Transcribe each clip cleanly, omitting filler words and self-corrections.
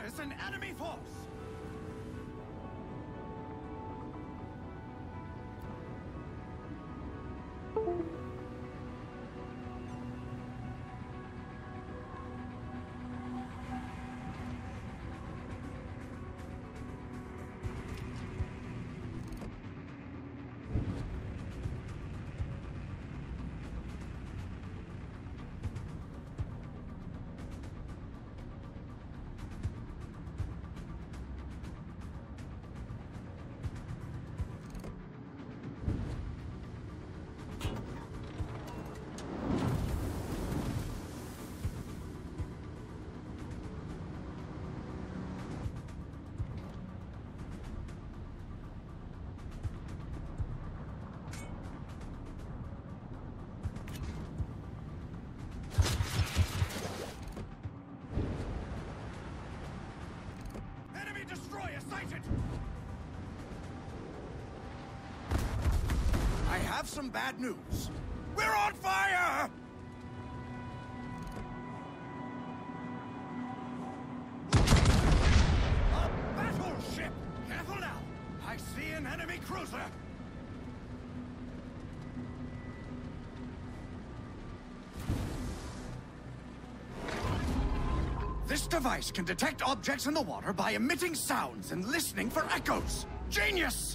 is an enemy force! Destroyer sighted! I have some bad news. We're on fire! A battleship! Careful now! I see an enemy cruiser! This device can detect objects in the water by emitting sounds and listening for echoes. Genius!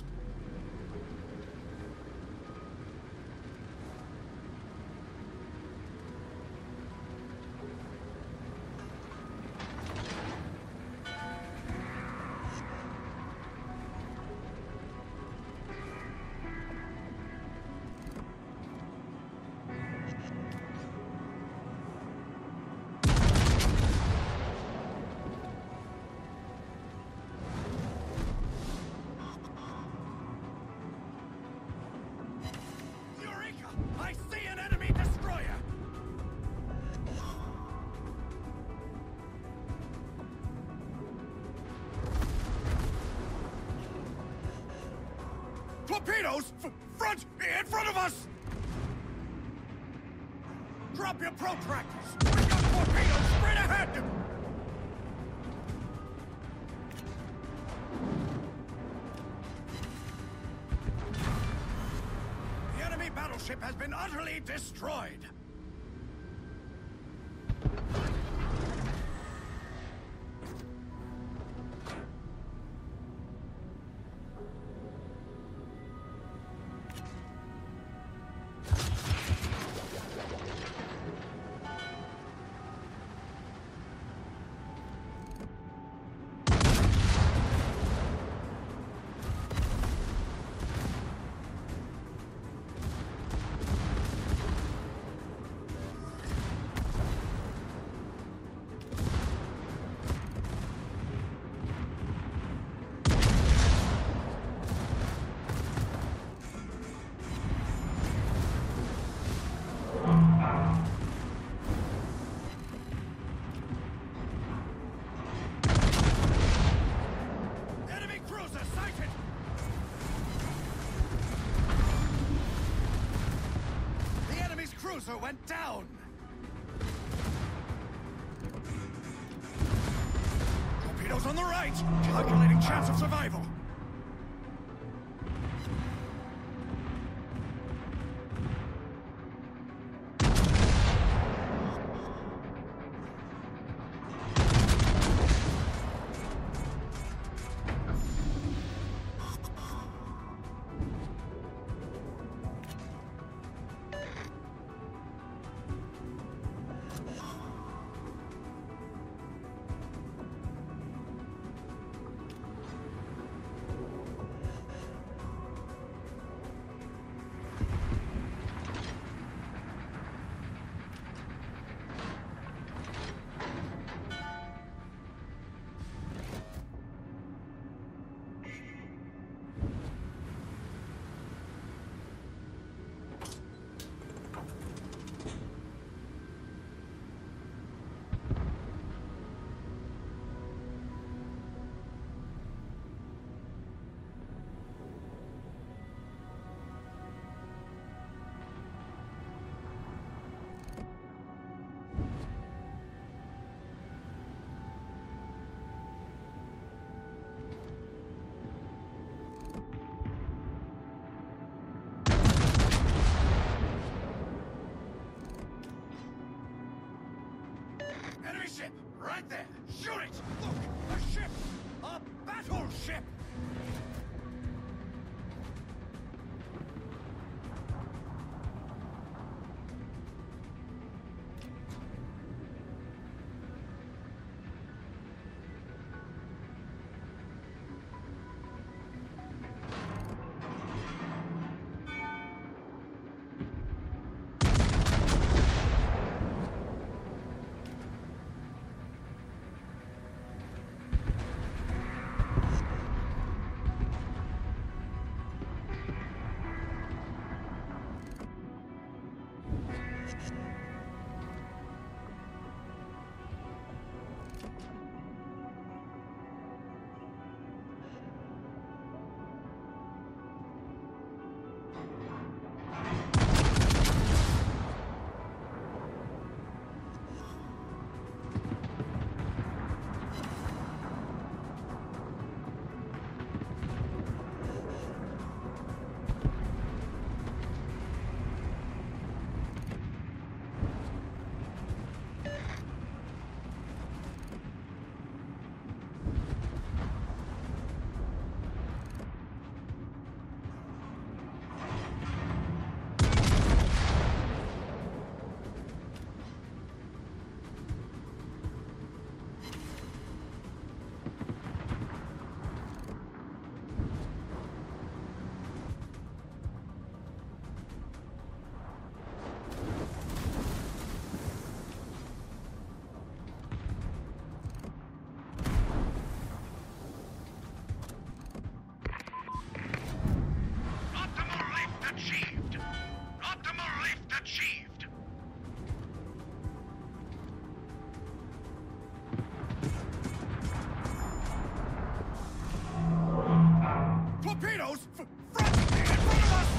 I see an enemy destroyer! Torpedoes! In front of us! Drop your protractors! We've got torpedoes straight ahead! Battleship has been utterly destroyed. Cruiser went down! Torpedoes on the right! Calculating chance of survival! right there! Shoot it! Look! A ship! A battleship! Torpedoes! Frantically in front of us!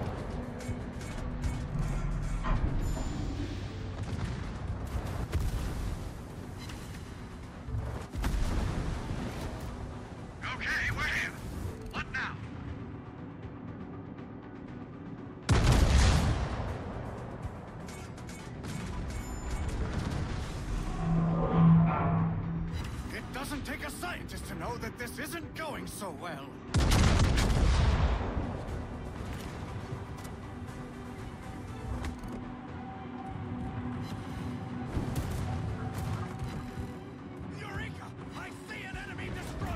Okay, we're here. What now? It doesn't take a scientist to know that this isn't going so well. Eureka! I see an enemy destroyer!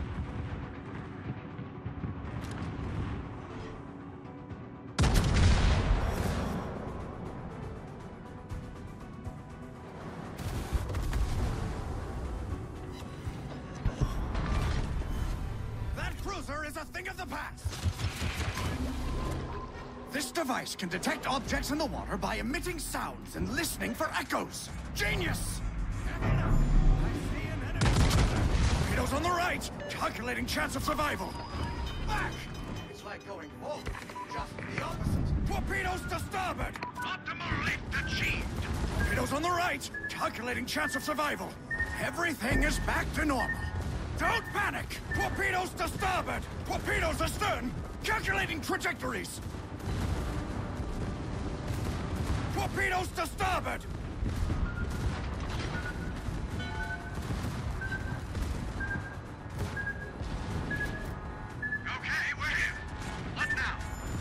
That cruiser is a thing of the past! This device can detect objects in the water by emitting sounds and listening for echoes. Genius! I see an enemy. Torpedoes on the right! Calculating chance of survival. Back! It's like going forward. Just the opposite. Torpedoes to starboard! Optimal lift achieved. Torpedoes on the right! Calculating chance of survival. Everything is back to normal. Don't panic! Torpedoes to starboard! Torpedoes astern! Calculating trajectories! Torpedoes to starboard! Okay, we're here. What now?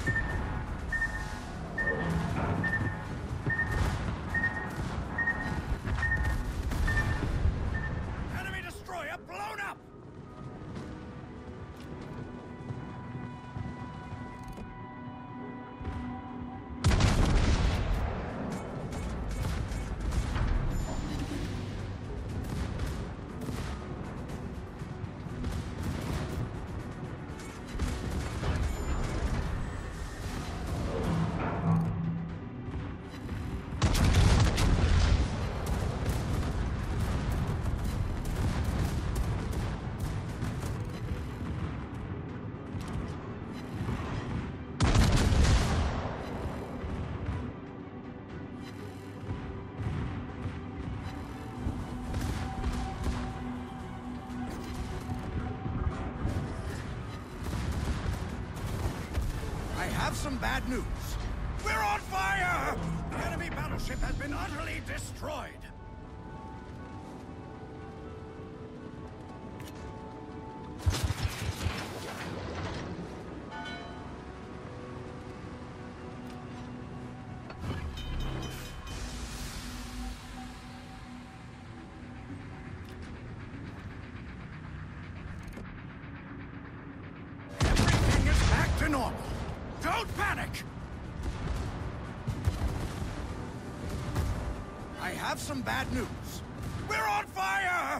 Enemy destroyer blown up! I have some bad news. We're on fire! The enemy battleship has been utterly destroyed. to normal. Don't panic! I have some bad news. We're on fire!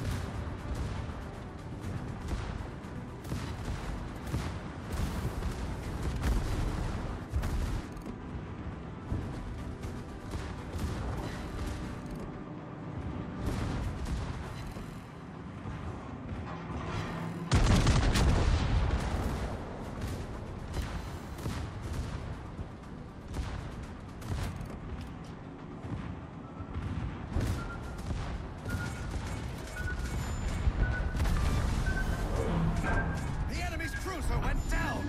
Went down.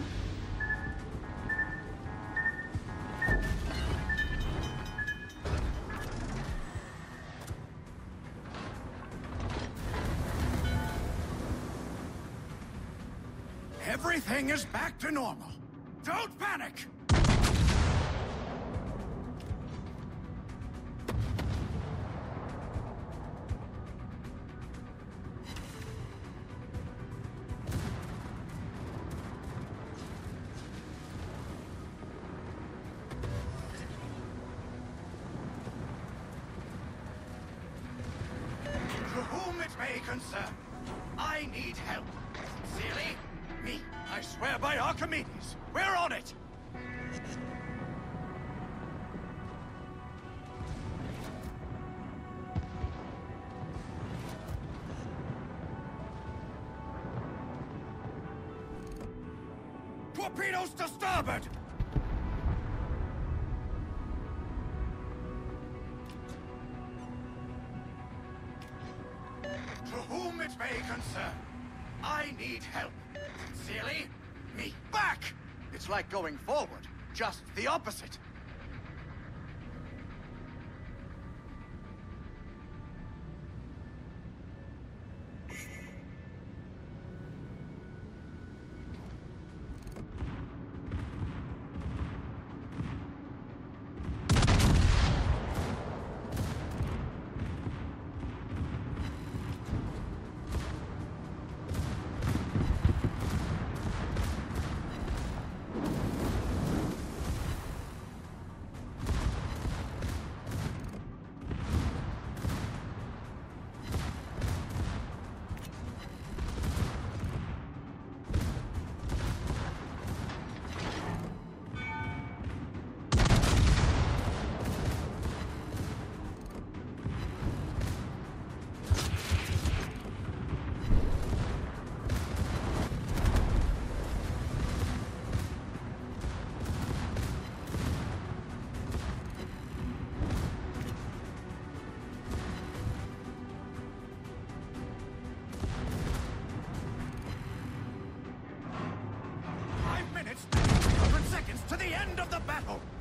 Everything is back to normal. Don't panic! To whom it may concern, I need help. Sincerely, me. I swear by Archimedes, we're on it! Torpedoes to starboard! To whom it may concern, I need help. Sincerely, me. Back! It's like going forward, just the opposite. Seconds to the end of the battle!